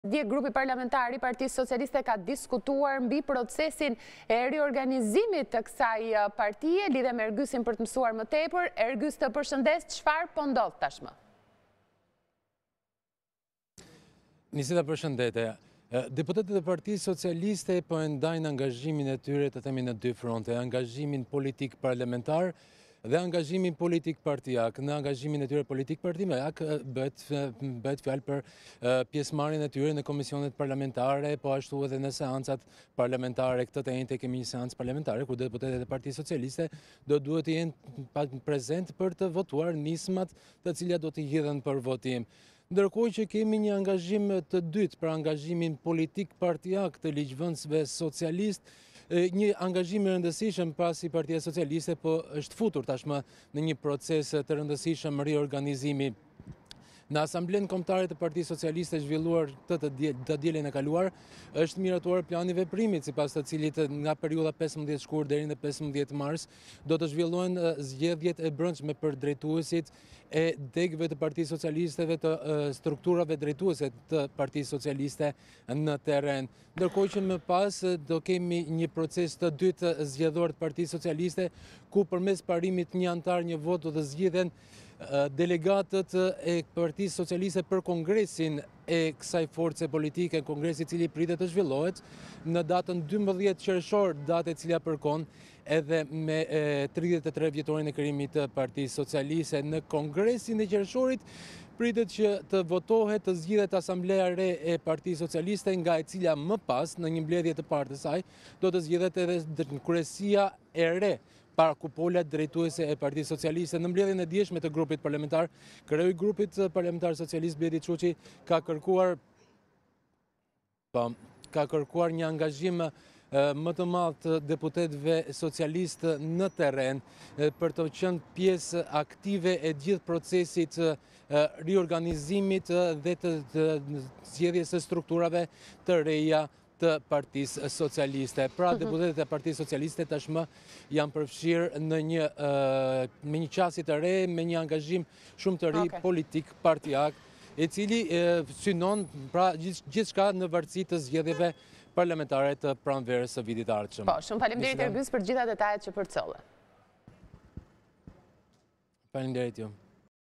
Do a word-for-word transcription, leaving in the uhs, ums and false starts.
Dje grupi parlamentari i Partisë Socialiste ka diskutuar mbi procesin e riorganizimit të kësaj partije, lidhe me Ergysin për të mësuar më tepër. Ergys, të përshëndes, çfarë po ndodh tashmë? Niseta, përshëndetje. Deputetët e Partisë Socialiste po e ndajnë angazhimin e tyre, të themi, në dy fronte, angazhimin politik parlamentar dhe angazhimin politik partijak. Në angazhimin e tyre politik partijak bëhet fjalë për pjesëmarrjen e tyre në komisionet parlamentare, po ashtu edhe në seancat parlamentare. Këtë të njëjtë kemi një seancë parlamentare ku deputetët e Partisë Socialiste do duhet të jenë prezent për të votuar nismat të cilat do të hidhen për votim. Ndërkohë që kemi një angazhim të dytë për angazhimin politik partijak të ligjvënësve socialist, një angazhim i rëndësishëm pasi Partia Socialiste po është futur tashmë në një proces të rëndësishëm riorganizimi. Në Asamblenë Kombëtare të Partisë Socialiste zhvilluar të të dielën e kaluar, është miratuar plani veprimit, sipas të cilit nga periudha pesëmbëdhjetë shkurt deri në pesëmbëdhjetë mars do të zhvillohen zgjedhjet e brendshme për drejtuesit e degëve të Partisë Socialiste dhe të strukturave drejtuese të Partisë Socialiste në terren. Ndërkohë që më pas do kemi një proces të dytë zgjedhor të Partisë Socialiste, ku përmes parimit një antar një vot do të zgjidhen delegatët e Partisë Socialiste për kongresin e kësaj force politike, kongresi i cili pritet të zhvillohet në datën dymbëdhjetë qershor, datë e cila përkon edhe me tridhjetë e tre vjetorin e krijimit të Partisë Socialiste. Në kongresin e qershorit pritet që të votohet, të zgjidhet asambleja e re e Partisë Socialiste, nga e cila më pas në një mbledhje të parë të saj do të zgjidhet edhe kryesia e re para kupolat drejtuese e Partisë Socialiste. Në mbledhjen e dieshme të grupit parlamentar, kreu i grupit parlamentar socialist Bedi Çuçi ka kërkuar ka kërkuar një angazhim më të madh të deputetëve socialistë në terren për të qenë pjesë aktive e gjithë procesit riorganizimit dhe të zgjedhjes së strukturave të reja të Partisë Socialiste. Pra, deputetët e Partisë Socialiste tashmë janë përfshirë në një me një qasje të re, me një angazhim shumë të ri politik partijak, i cili synon pra gjithçka në varësi të zgjedhjeve parlamentare të pranverës së vitit të ardhshëm. Po, shumë faleminderit Ergys për gjitha detajet që përcolle. Faleminderit ju.